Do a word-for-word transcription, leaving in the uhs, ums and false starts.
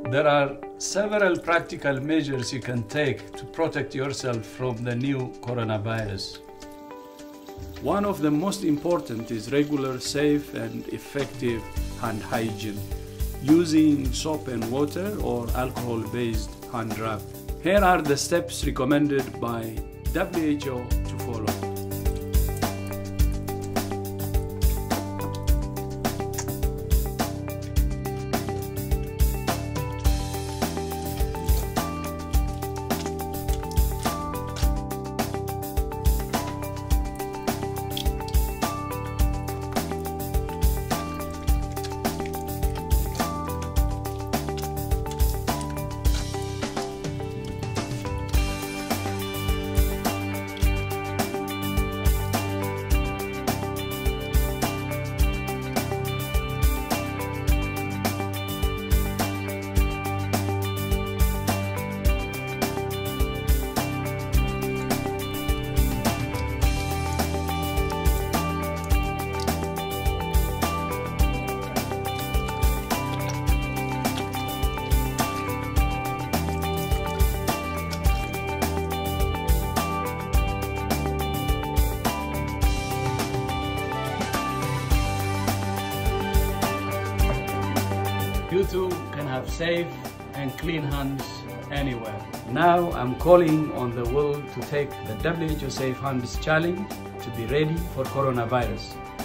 There are several practical measures you can take to protect yourself from the new coronavirus. One of the most important is regular, safe and effective hand hygiene, using soap and water or alcohol-based hand rub. Here are the steps recommended by W H O to follow. You too can have safe and clean hands anywhere. Now I'm calling on the world to take the W H O Safe Hands Challenge to be ready for coronavirus.